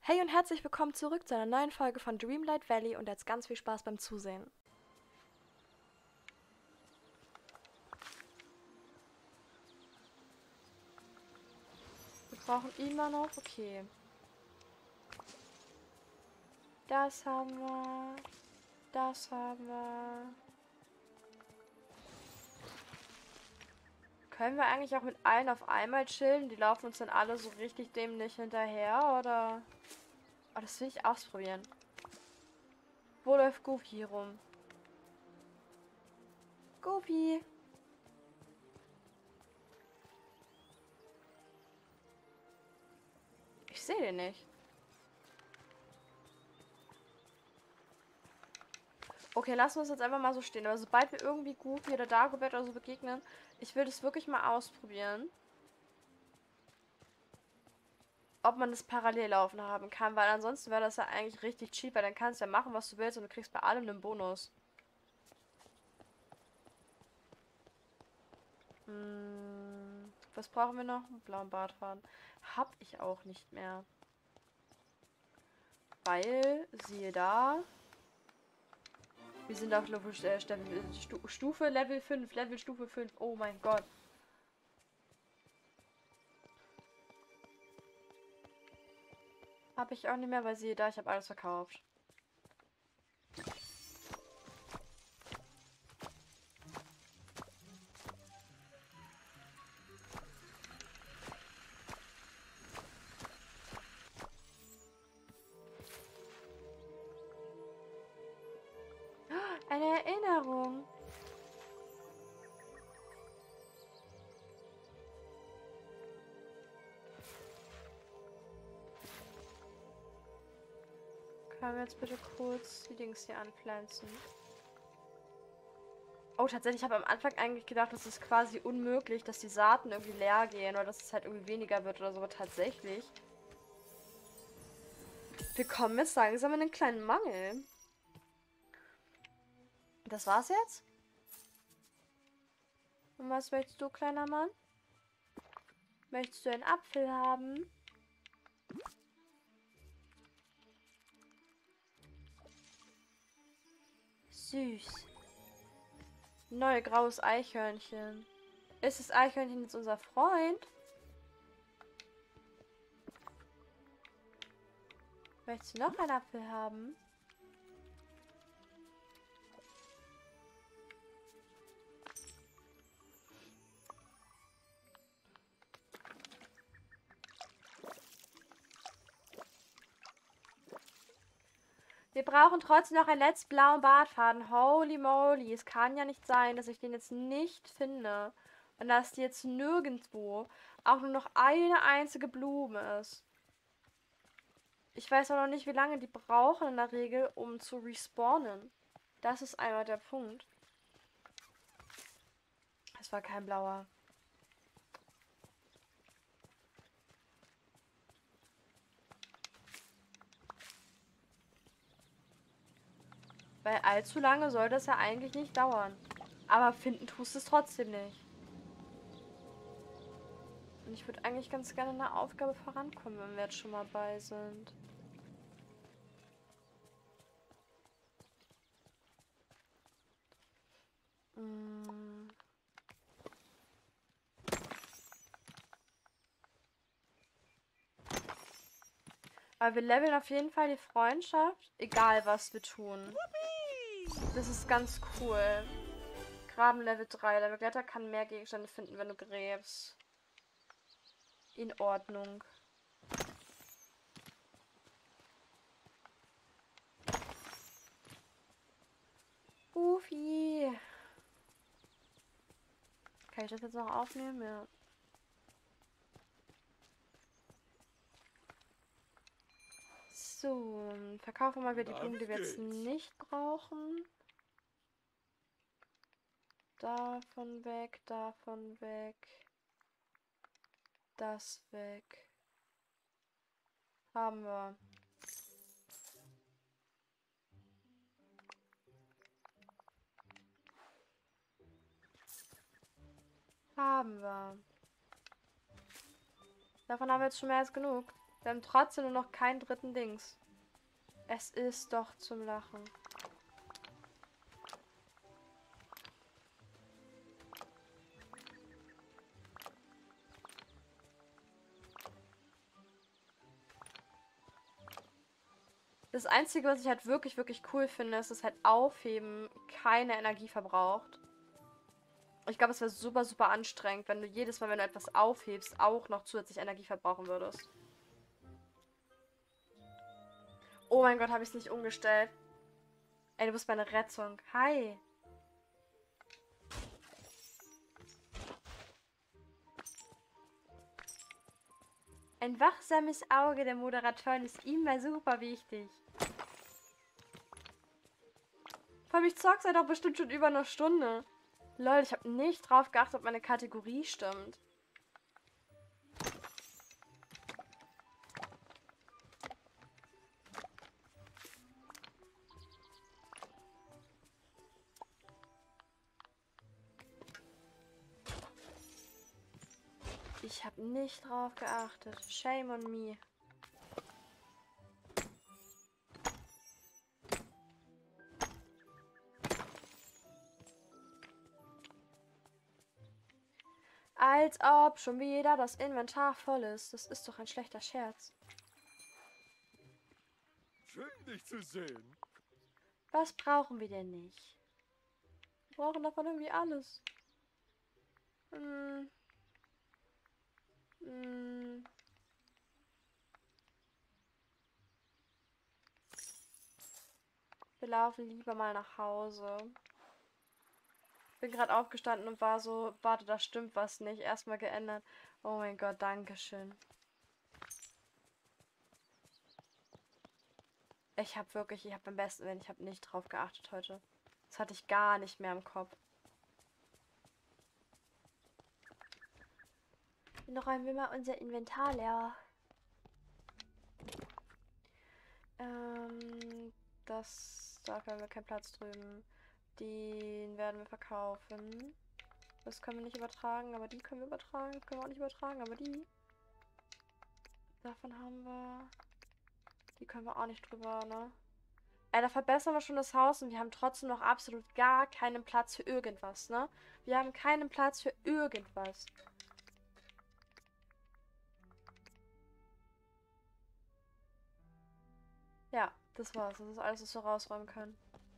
Hey und herzlich willkommen zurück zu einer neuen Folge von Dreamlight Valley und jetzt ganz viel Spaß beim Zusehen. Wir brauchen immer noch, okay. Das haben wir. Das haben wir. Können wir eigentlich auch mit allen auf einmal chillen? Die laufen uns dann alle so richtig dämlich hinterher, oder? Oh, das will ich ausprobieren. Wo läuft Goofy hier rum? Goofy! Ich sehe den nicht. Okay, lassen wir es jetzt einfach mal so stehen. Aber sobald wir irgendwie Goofy oder Dagobert oder so begegnen, ich will das wirklich mal ausprobieren. Ob man das parallel laufen haben kann, weil ansonsten wäre das ja eigentlich richtig cheap, weil dann kannst du ja machen, was du willst und du kriegst bei allem einen Bonus. Was brauchen wir noch? Einen blauen Bartfaden. Hab ich auch nicht mehr. Weil, siehe da, wir sind auf Stufe Level 5, Level Stufe 5. Oh mein Gott. Hab ich auch nicht mehr, weil siehe da, ich habe alles verkauft. Eine Erinnerung. Können wir jetzt bitte kurz die Dings hier anpflanzen? Oh, tatsächlich, ich habe am Anfang eigentlich gedacht, das ist quasi unmöglich, dass die Saaten irgendwie leer gehen oder dass es halt irgendwie weniger wird oder so, aber tatsächlich. Wir kommen jetzt langsam in einen kleinen Mangel. Das war's jetzt? Und was möchtest du, kleiner Mann? Möchtest du einen Apfel haben? Süß. Neu graues Eichhörnchen. Ist das Eichhörnchen jetzt unser Freund? Möchtest du noch einen Apfel haben? Wir brauchen trotzdem noch einen letzten blauen Bartfaden. Holy moly. Es kann ja nicht sein, dass ich den jetzt nicht finde. Und dass jetzt nirgendwo auch nur noch eine einzige Blume ist. Ich weiß auch noch nicht, wie lange die brauchen in der Regel, um zu respawnen. Das ist einmal der Punkt. Es war kein blauer. Weil allzu lange soll das ja eigentlich nicht dauern. Aber finden tust es trotzdem nicht. Und ich würde eigentlich ganz gerne in der Aufgabe vorankommen, wenn wir jetzt schon mal bei sind. Hm. Aber wir leveln auf jeden Fall die Freundschaft, egal was wir tun. Das ist ganz cool. Graben Level 3. Der Begleiter kann mehr Gegenstände finden, wenn du gräbst. In Ordnung. Goofy. Kann ich das jetzt noch aufnehmen? Ja. So, verkaufen wir die Blumen, die wir jetzt nicht brauchen. Davon weg, davon weg. Das weg. Haben wir. Haben wir. Davon haben wir jetzt schon mehr als genug. Wir haben trotzdem nur noch keinen dritten Dings. Es ist doch zum Lachen. Das Einzige, was ich halt wirklich, wirklich cool finde, ist, dass halt Aufheben keine Energie verbraucht. Ich glaube, es wäre super, super anstrengend, wenn du jedes Mal, wenn du etwas aufhebst, auch noch zusätzlich Energie verbrauchen würdest. Oh mein Gott, habe ich es nicht umgestellt. Ey, du bist meine Rettung. Hi. Ein wachsames Auge der Moderatorin ist immer super wichtig. Vor allem, ich zock seit doch bestimmt schon über eine Stunde. Lol, ich habe nicht drauf geachtet, ob meine Kategorie stimmt. Ich habe nicht drauf geachtet. Shame on me. Als ob schon wieder das Inventar voll ist. Das ist doch ein schlechter Scherz. Schön, dich zu sehen. Was brauchen wir denn nicht? Wir brauchen davon irgendwie alles. Hm. Hm. Wir laufen lieber mal nach Hause. Bin gerade aufgestanden und war so, warte, da stimmt was nicht. Erstmal geändert. Oh mein Gott, dankeschön. Ich habe beim besten Willen, ich habe nicht drauf geachtet heute. Das hatte ich gar nicht mehr im Kopf. Dann räumen wir mal unser Inventar leer. Dafür haben wir keinen Platz drüben. Den werden wir verkaufen. Das können wir nicht übertragen, aber die können wir übertragen. Das können wir auch nicht übertragen, aber die. Davon haben wir. Die können wir auch nicht drüber, ne? Da verbessern wir schon das Haus und wir haben trotzdem noch absolut gar keinen Platz für irgendwas, ne? Wir haben keinen Platz für irgendwas. Ja, das war's. Das ist alles, was wir rausräumen können.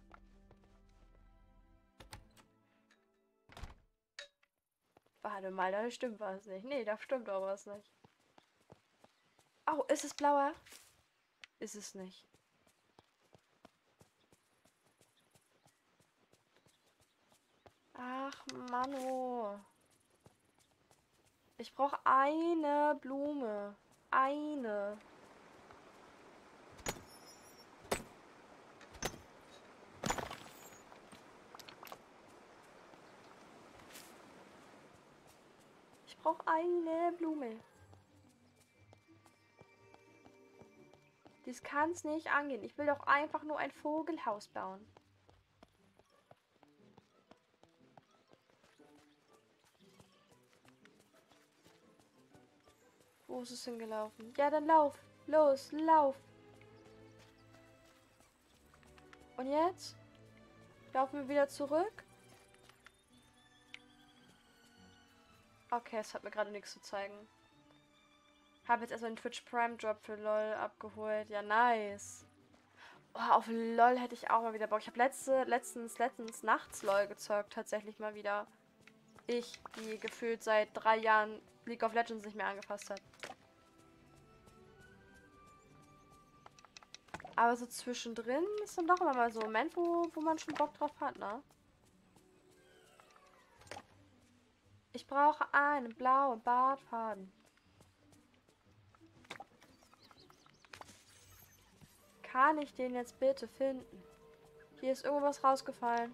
Warte mal, da stimmt was nicht. Nee, da stimmt auch was nicht. Oh, ist es blauer? Ist es nicht. Ach, Mano. Ich brauche eine Blume. Eine. Ich brauche eine Blume. Das kann's nicht angehen. Ich will doch einfach nur ein Vogelhaus bauen. Wo ist es hingelaufen? Ja, dann lauf. Los, lauf. Und jetzt? Laufen wir wieder zurück? Okay, es hat mir gerade nichts zu zeigen. Habe jetzt erstmal den Twitch Prime Drop für LOL abgeholt. Ja, nice. Oh, auf LOL hätte ich auch mal wieder Bock. Ich habe letztens nachts LOL gezockt. Tatsächlich mal wieder. Ich, die gefühlt seit 3 Jahren League of Legends nicht mehr angefasst hat. Aber so zwischendrin ist dann doch immer mal so ein Moment, wo man schon Bock drauf hat, ne? Ich brauche einen blauen Bartfaden. Kann ich den jetzt bitte finden? Hier ist irgendwas rausgefallen.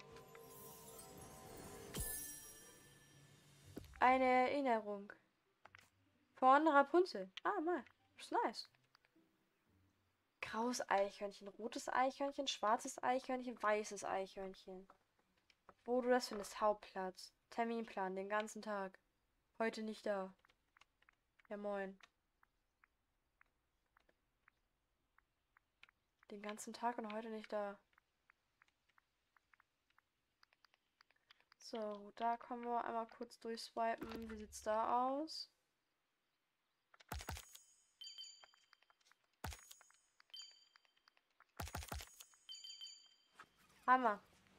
Eine Erinnerung. Von Rapunzel. Ah, mal. Ist nice. Graues Eichhörnchen, rotes Eichhörnchen, schwarzes Eichhörnchen, weißes Eichhörnchen. Wo du das findest, Hauptplatz. Terminplan, den ganzen Tag. Heute nicht da. Ja, moin. Den ganzen Tag und heute nicht da. So, da können wir einmal kurz durchswipen. Wie sieht's da aus? Hammer.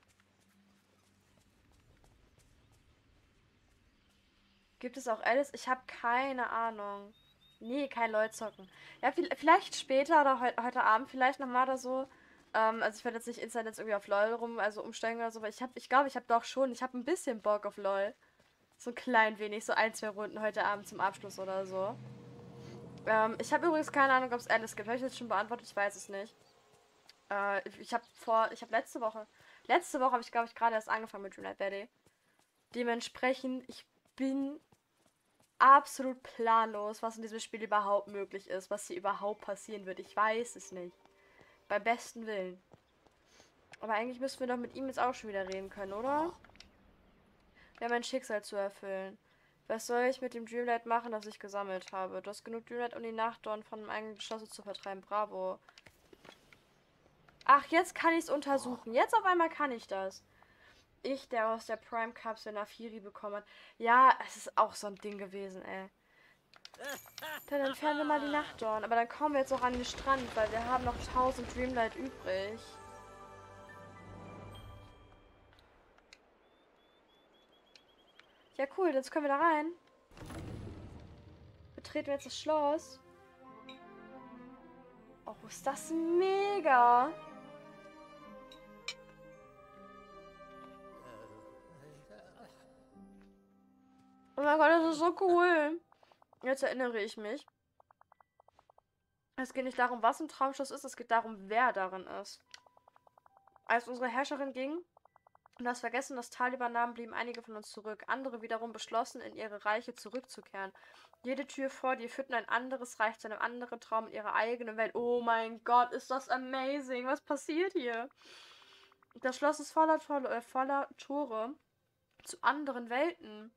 Gibt es auch Alice? Ich habe keine Ahnung. Nee, kein LOL-Zocken. Ja, vielleicht später oder heute Abend vielleicht nochmal oder so. Also ich werde jetzt nicht instant jetzt irgendwie auf LOL also umsteigen oder so, aber ich glaube, ich habe doch schon, ich habe ein bisschen Bock auf LOL. So ein klein wenig, so ein, zwei Runden heute Abend zum Abschluss oder so. Ich habe übrigens keine Ahnung, ob es Alice gibt. Habe ich jetzt schon beantwortet? Ich weiß es nicht. Ich habe letzte Woche habe ich, glaube ich, gerade erst angefangen mit Dreamlight Valley. Dementsprechend, ich bin absolut planlos, was in diesem Spiel überhaupt möglich ist, was hier überhaupt passieren wird. Ich weiß es nicht. Beim besten Willen. Aber eigentlich müssten wir doch mit ihm jetzt auch schon wieder reden können, oder? Wir haben ein Schicksal zu erfüllen. Was soll ich mit dem Dreamlight machen, das ich gesammelt habe? Du hast genug Dreamlight, um die Nachtdorn von dem eigenen Geschosse zu vertreiben. Bravo. Ach, jetzt kann ich es untersuchen. Jetzt auf einmal kann ich das. Ich, der aus der Prime-Kapsel Nafiri bekommen hat. Ja, es ist auch so ein Ding gewesen, ey. Dann entfernen wir mal die Nachtdorn. Aber dann kommen wir jetzt auch an den Strand, weil wir haben noch 1000 Dreamlight übrig. Ja, cool. Jetzt können wir da rein. Betreten wir jetzt das Schloss. Oh, ist das mega. Oh mein Gott, das ist so cool. Jetzt erinnere ich mich. Es geht nicht darum, was ein Traumschloss ist, es geht darum, wer darin ist. Als unsere Herrscherin ging und das Vergessen das Tal übernahm, blieben einige von uns zurück. Andere wiederum beschlossen, in ihre Reiche zurückzukehren. Jede Tür vor dir führte ein anderes Reich zu einem anderen Traum in ihrer eigenen Welt. Oh mein Gott, ist das amazing. Was passiert hier? Das Schloss ist voller Tore zu anderen Welten.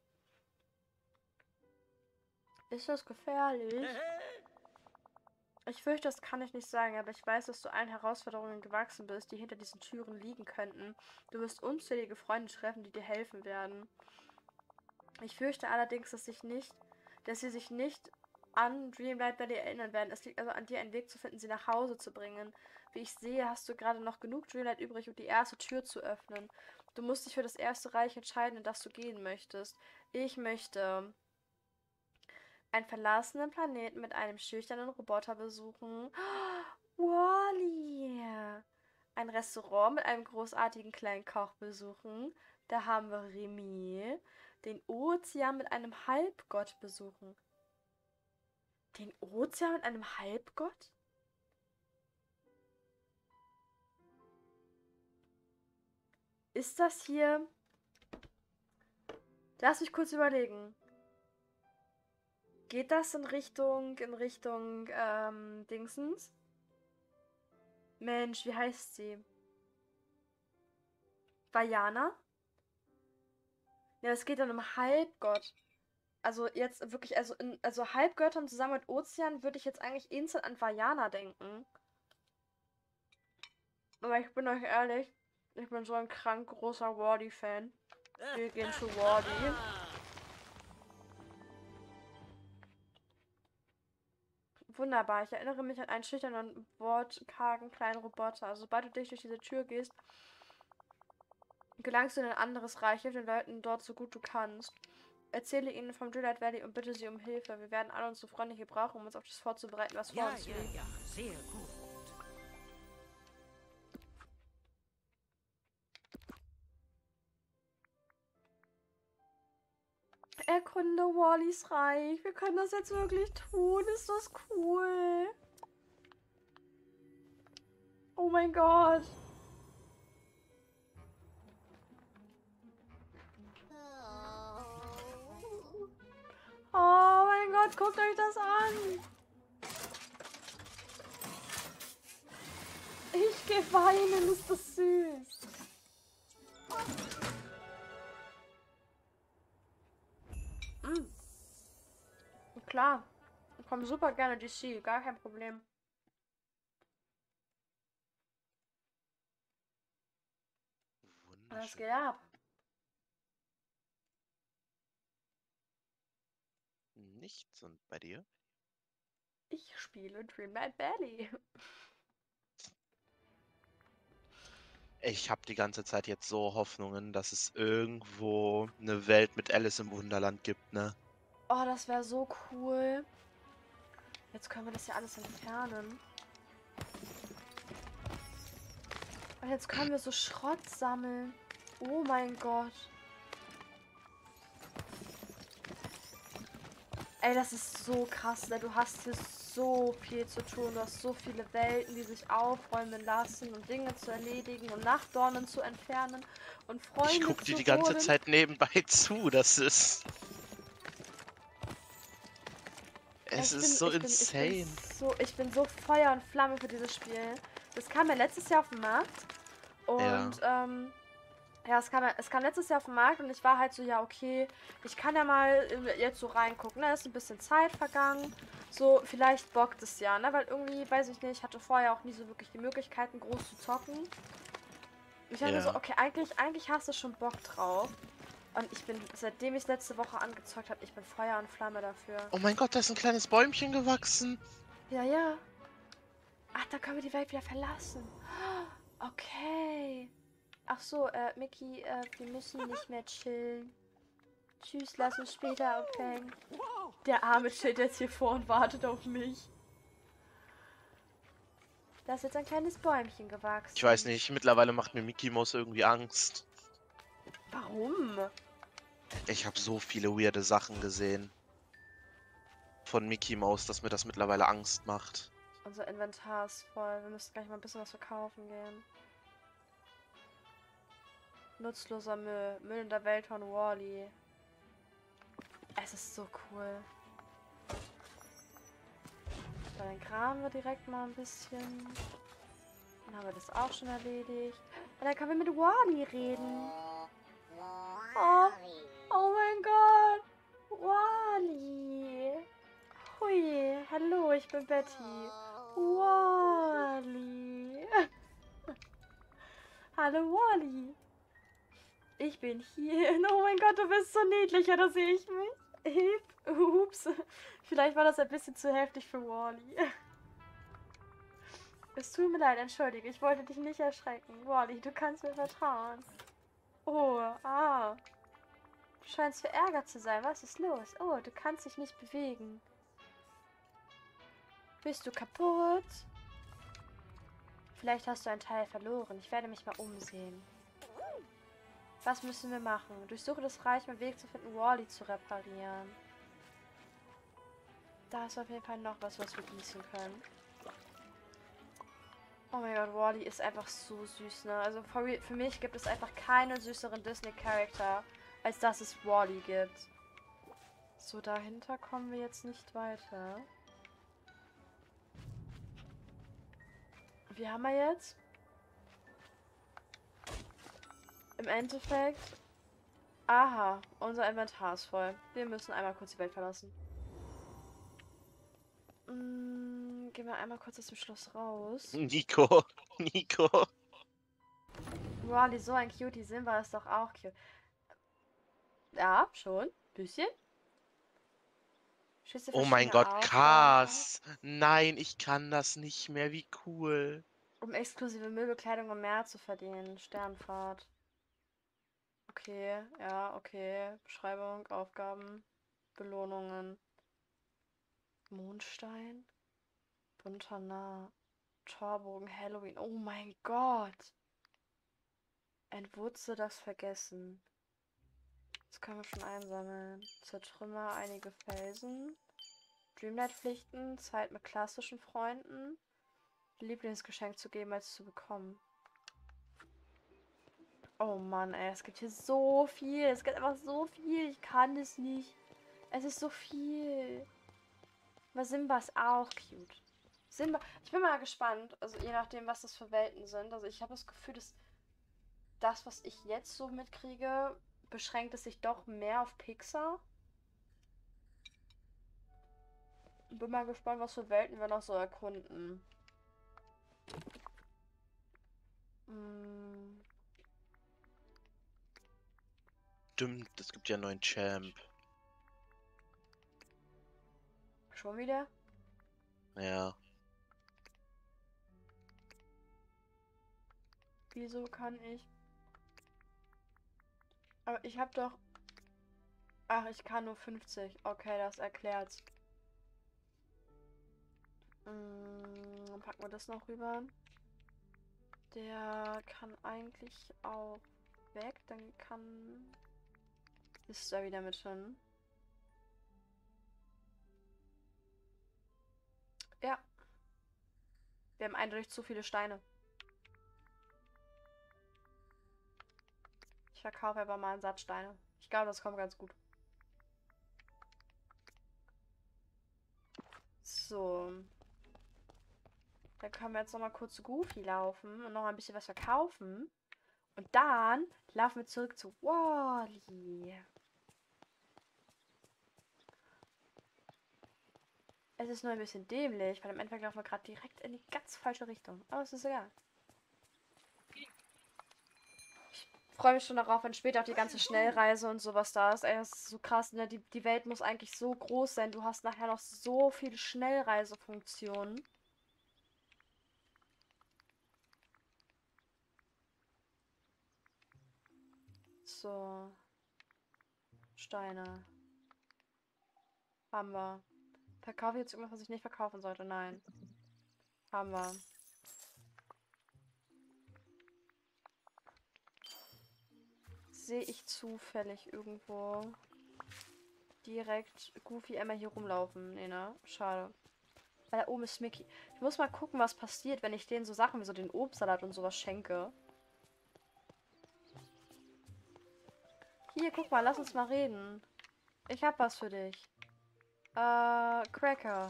Ist das gefährlich? Ich fürchte, das kann ich nicht sagen, aber ich weiß, dass du allen Herausforderungen gewachsen bist, die hinter diesen Türen liegen könnten. Du wirst unzählige Freunde treffen, die dir helfen werden. Ich fürchte allerdings, dass sie sich nicht an Dreamlight Valley erinnern werden. Es liegt also an dir, einen Weg zu finden, sie nach Hause zu bringen. Wie ich sehe, hast du gerade noch genug Dreamlight übrig, um die erste Tür zu öffnen. Du musst dich für das erste Reich entscheiden, in das du gehen möchtest. Ich möchte einen verlassenen Planeten mit einem schüchternen Roboter besuchen. Wally! Ein Restaurant mit einem großartigen kleinen Koch besuchen. Da haben wir Remy. Den Ozean mit einem Halbgott besuchen. Den Ozean mit einem Halbgott? Ist das hier... Lass mich kurz überlegen. Geht das in Richtung, Dingsens? Mensch, wie heißt sie? Vajana? Ja, es geht dann um Halbgott. Also jetzt wirklich, also Halbgöttern zusammen mit Ozean würde ich jetzt eigentlich instant an Vajana denken. Aber ich bin euch ehrlich, ich bin so ein krank großer Wardy-Fan. Wir gehen zu Wardy. Wunderbar, ich erinnere mich an einen schüchternen, wortkargen kleinen Roboter. Also sobald du dich durch diese Tür gehst, gelangst du in ein anderes Reich, hilf den Leuten dort so gut du kannst. Erzähle ihnen vom Dreamlight Valley und bitte sie um Hilfe. Wir werden alle unsere Freunde hier brauchen, um uns auf das vorzubereiten, was vor uns liegt. Ja, sehr gut. Erkunde Wallys Reich. Wir können das jetzt wirklich tun. Ist das cool? Oh mein Gott. Oh mein Gott, guckt euch das an. Ich gehe weinen, ist das süß. Klar. Ich komme super gerne DC, gar kein Problem. Was geht ab? Nichts. Und bei dir? Ich spiele Dreamlight Valley. Ich habe die ganze Zeit jetzt so Hoffnungen, dass es irgendwo eine Welt mit Alice im Wunderland gibt, ne? Oh, das wäre so cool. Jetzt können wir das ja alles entfernen. Und jetzt können wir so Schrott sammeln. Oh mein Gott. Ey, das ist so krass, ne? Du hast hier so viel zu tun. Du hast so viele Welten, die sich aufräumen lassen und Dinge zu erledigen und Nachtdornen zu entfernen und Ich Freunde guck dir zu die ganze holen. Zeit nebenbei zu. Das ist. Es ist so insane. Ich bin so Feuer und Flamme für dieses Spiel. Das kam ja letztes Jahr auf den Markt. Und, Ja. ja, es kam letztes Jahr auf den Markt und ich war halt so, ja, okay, ich kann ja mal jetzt so reingucken, ne? Ist ein bisschen Zeit vergangen. So, vielleicht bockt es ja, ne? Weil irgendwie, weiß ich nicht, ich hatte vorher auch nie so wirklich die Möglichkeiten, groß zu zocken. Ich dachte mir so, Ja. okay, eigentlich hast du schon Bock drauf. Und ich bin, seitdem ich es letzte Woche angezockt habe, ich bin Feuer und Flamme dafür. Oh mein Gott, da ist ein kleines Bäumchen gewachsen. Ja, ja. Ach, da können wir die Welt wieder verlassen. Okay. Ach so, Mickey, wir müssen nicht mehr chillen. Tschüss, lass uns später abhängen. Der Arme steht jetzt hier vor und wartet auf mich. Da ist jetzt ein kleines Bäumchen gewachsen. Ich weiß nicht, mittlerweile macht mir Mickey Mouse irgendwie Angst. Warum? Ich habe so viele weirde Sachen gesehen von Mickey Mouse, dass mir das mittlerweile Angst macht. Unser Inventar ist voll. Wir müssen gleich mal ein bisschen was verkaufen gehen. Nutzloser Müll. Müll in der Welt von Wall-E. Es ist so cool. Dann graben wir direkt mal ein bisschen. Dann haben wir das auch schon erledigt. Und dann können wir mit Wall-E reden. Oh, oh mein Gott. Wall-E. Hui, hallo, ich bin Betty. Wall-E. Hallo Wall-E. Ich bin hier. Oh mein Gott, du bist so niedlich, oder sehe ich mich? Ups. Vielleicht war das ein bisschen zu heftig für Wall-E. Es tut mir leid, entschuldige. Ich wollte dich nicht erschrecken. Wall-E, du kannst mir vertrauen. Oh, ah. Du scheinst verärgert zu sein. Was ist los? Oh, du kannst dich nicht bewegen. Bist du kaputt? Vielleicht hast du einen Teil verloren. Ich werde mich mal umsehen. Was müssen wir machen? Durchsuche das Reich, um einen Weg zu finden, Wall-E zu reparieren. Da ist auf jeden Fall noch was, was wir gießen können. Oh mein Gott, Wall-E ist einfach so süß, ne? Also für mich gibt es einfach keinen süßeren Disney-Charakter, als dass es Wall-E gibt. So, dahinter kommen wir jetzt nicht weiter. Wie haben wir jetzt? Im Endeffekt... Aha, unser Inventar ist voll. Wir müssen einmal kurz die Welt verlassen. Gehen wir einmal kurz aus dem Schloss raus. Nico. Nico. Wally, so ein Cutie. Simba ist doch auch cute. Ja, schon. Bisschen. Schüsse Oh mein verschiedene Gott, Aufgaben auf. Cars. Nein, ich kann das nicht mehr. Wie cool. Um exklusive Möbelkleidung und mehr zu verdienen. Sternfahrt. Okay, ja, okay. Beschreibung, Aufgaben, Belohnungen. Mondstein. Bunter Nah. Torbogen, Halloween. Oh mein Gott. Entwurze das Vergessen. Das können wir schon einsammeln. Zertrümmer einige Felsen. Dreamlight-Pflichten. Zeit mit klassischen Freunden. Lieblingsgeschenk zu geben als zu bekommen. Oh Mann, ey. Es gibt hier so viel. Es gibt einfach so viel. Ich kann es nicht. Es ist so viel. Aber Simba ist auch cute. Simba. Ich bin mal gespannt. Also je nachdem, was das für Welten sind. Also ich habe das Gefühl, dass das, was ich jetzt so mitkriege, beschränkt es sich doch mehr auf Pixar. Bin mal gespannt, was für Welten wir noch so erkunden. Stimmt, es gibt ja einen neuen Champ. Schon wieder? Ja. Wieso kann ich? Aber ich hab doch... Ach, ich kann nur 50. Okay, das erklärt's. Dann packen wir das noch rüber. Der kann eigentlich auch weg. Dann kann... Ist da wieder mit hin. Ja. Wir haben eindeutig zu viele Steine. Ich verkaufe aber mal einen Satz Steine. Ich glaube, das kommt ganz gut. So. Dann können wir jetzt noch mal kurz zu Goofy laufen und noch ein bisschen was verkaufen. Und dann laufen wir zurück zu Wally. Es ist nur ein bisschen dämlich, weil im Endeffekt laufen wir gerade direkt in die ganz falsche Richtung. Aber es ist egal. Ich freue mich schon darauf, wenn später auch die ganze Schnellreise und sowas da ist. Ey, das ist so krass, ne? Die Welt muss eigentlich so groß sein. Du hast nachher noch so viele Schnellreisefunktionen. So. Steine. Haben wir. Verkaufe ich jetzt irgendwas, was ich nicht verkaufen sollte? Nein. Haben wir. Sehe ich zufällig irgendwo direkt Goofy einmal hier rumlaufen? Nee, ne? Schade. Weil da oben ist Mickey. Ich muss mal gucken, was passiert, wenn ich denen so Sachen wie so den Obstsalat und sowas schenke. Hier, guck mal, lass uns mal reden. Ich hab was für dich. Cracker.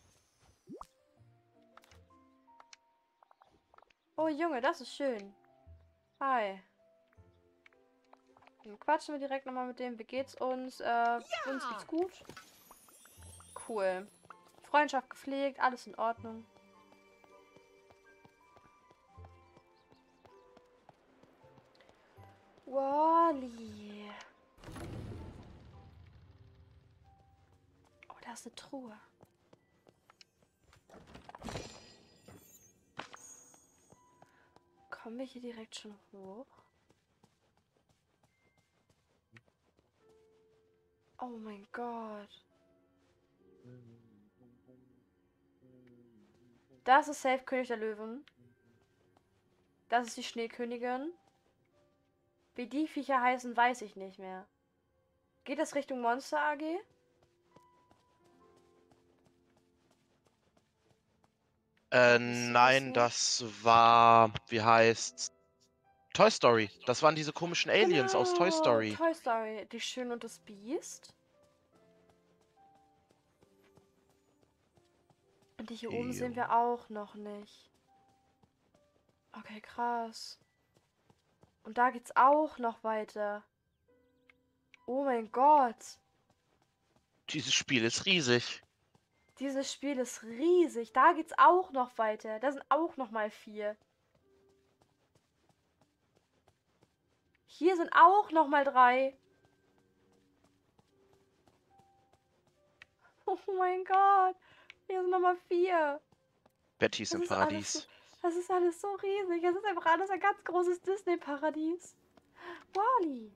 Oh, Junge, das ist schön. Hi. Dann quatschen wir direkt nochmal mit dem. Wie geht's uns? Uns geht's gut. Cool. Freundschaft gepflegt, alles in Ordnung. Wally. Oh, da ist eine Truhe. Kommen wir hier direkt schon hoch? Oh mein Gott. Das ist safe König der Löwen. Das ist die Schneekönigin. Wie die Viecher heißen, weiß ich nicht mehr. Geht das Richtung Monster AG? Nein, das war, wie heißt's? Toy Story. Das waren diese komischen Aliens aus Toy Genau, Story. Toy Story. Die Schöne und das Biest. Und die hier oben sehen wir auch noch nicht. Okay, krass. Und da geht's auch noch weiter. Oh mein Gott. Dieses Spiel ist riesig. Dieses Spiel ist riesig. Da geht's auch noch weiter. Da sind auch noch mal 4. Hier sind auch noch mal 3. Oh mein Gott. Hier sind noch mal 4. Betty ist im Paradies. Das ist alles so riesig. Es ist einfach alles ein ganz großes Disney-Paradies. Wally.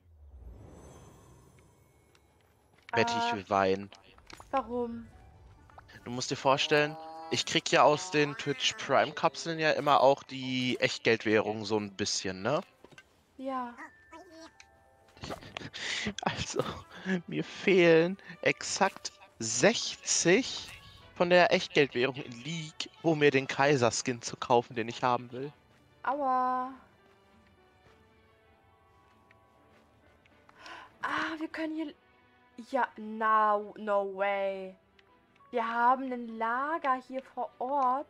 Betty, ich will weinen. Warum? Du musst dir vorstellen, ich krieg ja aus den Twitch Prime Kapseln ja immer auch die Echtgeldwährung so ein bisschen, ne? Ja. Also, mir fehlen exakt 60 von der Echtgeldwährung in League, um mir den Kaiser-Skin zu kaufen, den ich haben will. Aua. Ah, wir können hier... Ja, no way. Wir haben ein Lager hier vor Ort.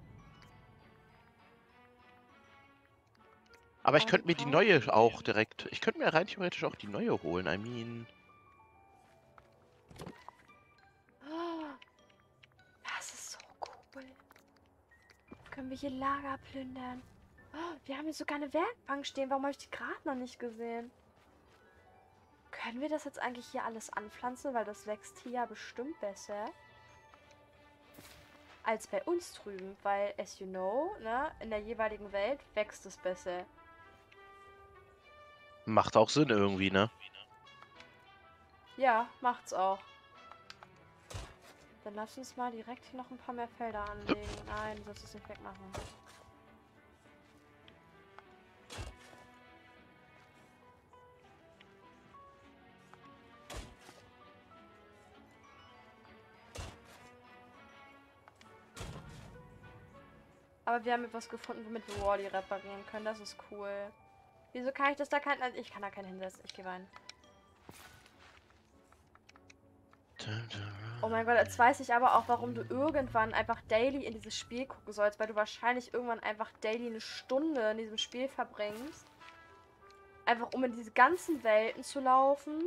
Aber ich Aber könnte wir mir die brauchen neue die. auch direkt. Ich könnte mir rein theoretisch auch die neue holen. I mean. Oh, das ist so cool. Können wir hier Lager plündern? Oh, wir haben hier sogar eine Werkbank stehen. Warum habe ich die gerade noch nicht gesehen? Können wir das jetzt eigentlich hier alles anpflanzen? Weil das wächst hier ja bestimmt besser als bei uns drüben. Weil, as you know, ne, in der jeweiligen Welt wächst es besser. Macht auch Sinn irgendwie, ne? Ja, macht's auch. Dann lass uns mal direkt hier noch ein paar mehr Felder anlegen. Nein, du sollst es nicht wegmachen. Aber wir haben etwas gefunden, womit wir Wally reparieren können. Das ist cool. Wieso kann ich das da kein... Ich kann da keinen hinsetzen. Ich gehe rein. Oh mein Gott, jetzt weiß ich aber auch, warum du irgendwann einfach daily in dieses Spiel gucken sollst. Weil du wahrscheinlich irgendwann einfach daily eine Stunde in diesem Spiel verbringst. Einfach um in diese ganzen Welten zu laufen.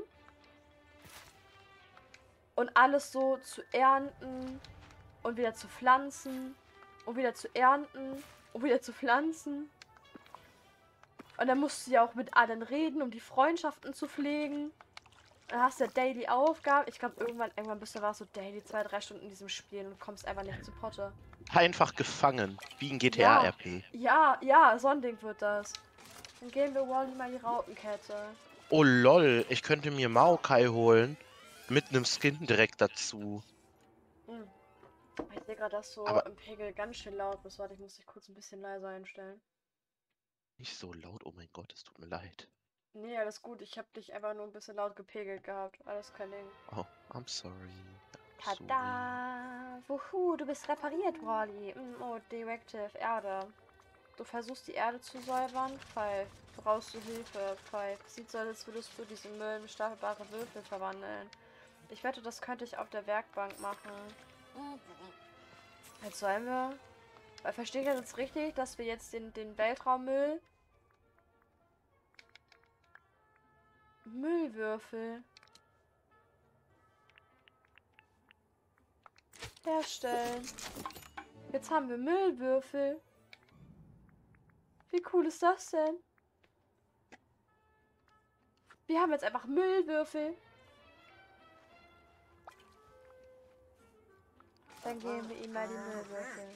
Und alles so zu ernten. Und wieder zu pflanzen. Und wieder zu ernten. Und wieder zu pflanzen. Und dann musst du ja auch mit allen reden, um die Freundschaften zu pflegen. Dann hast du ja Daily Aufgaben. Ich glaube, irgendwann bist du aber so Daily 2-3 Stunden in diesem Spiel und kommst einfach nicht zu Potte. Einfach gefangen, wie ein Ja. GTA-RP. Ja, so ein Ding wird das. Dann geben wir Wally mal die Raupenkette. Oh lol, ich könnte mir Maokai holen. Mit einem Skin direkt dazu. Hm. Ich sehe gerade, dass so Aber- im Pegel ganz schön laut ist. Warte, ich muss dich kurz ein bisschen leiser einstellen. Nicht so laut, oh mein Gott, es tut mir leid. Nee, alles gut. Ich habe dich einfach nur ein bisschen laut gepegelt gehabt. Alles kein Ding. Oh, I'm sorry. I'm sorry. Tada! Wuhu, du bist repariert, Wally. Oh, Directive, Erde. Du versuchst die Erde zu säubern? Pfeif. Brauchst du Hilfe? Pfeif. Sieht so aus, als würdest du diesen Müll in stapelbare Würfel verwandeln. Ich wette, das könnte ich auf der Werkbank machen. Jetzt sollen wir... Verstehe ich das jetzt richtig, dass wir jetzt den Weltraummüll... Müllwürfel... herstellen. Jetzt haben wir Müllwürfel. Wie cool ist das denn? Wir haben jetzt einfach Müllwürfel. Dann geben wir ihm mal die Müllwürfel.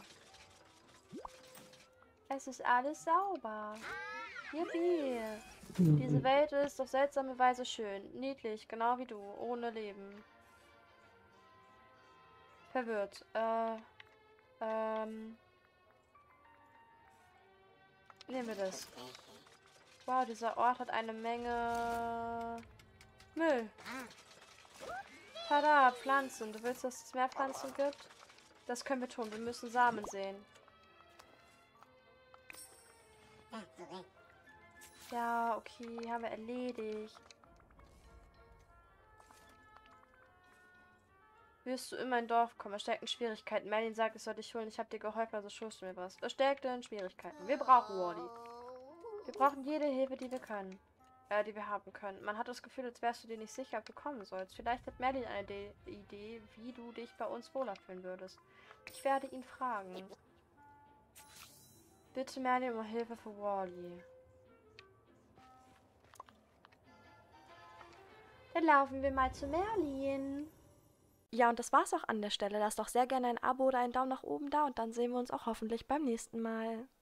Es ist alles sauber. Yippie. Diese Welt ist auf seltsame Weise schön. Niedlich, genau wie du. Ohne Leben. Verwirrt. Nehmen wir das. Wow, dieser Ort hat eine Menge Müll. Tada, Pflanzen. Du willst, dass es mehr Pflanzen gibt? Das können wir tun. Wir müssen Samen sehen. Ja, okay, haben wir erledigt. Wirst du in mein Dorf kommen? Verstärkten Schwierigkeiten. Merlin sagt, ich soll dich holen. Ich habe dir geholfen, also schuldest du mir was. Verstärkten Schwierigkeiten. Wir brauchen Wally. Wir brauchen jede Hilfe, die wir können. Die wir haben können. Man hat das Gefühl, als wärst du dir nicht sicher, ob du kommen sollst. Vielleicht hat Merlin eine Idee, wie du dich bei uns wohler fühlen würdest. Ich werde ihn fragen. Bitte Merlin um Hilfe für Wally. Dann laufen wir mal zu Merlin. Ja, und das war's auch an der Stelle. Lasst doch sehr gerne ein Abo oder einen Daumen nach oben da und dann sehen wir uns auch hoffentlich beim nächsten Mal.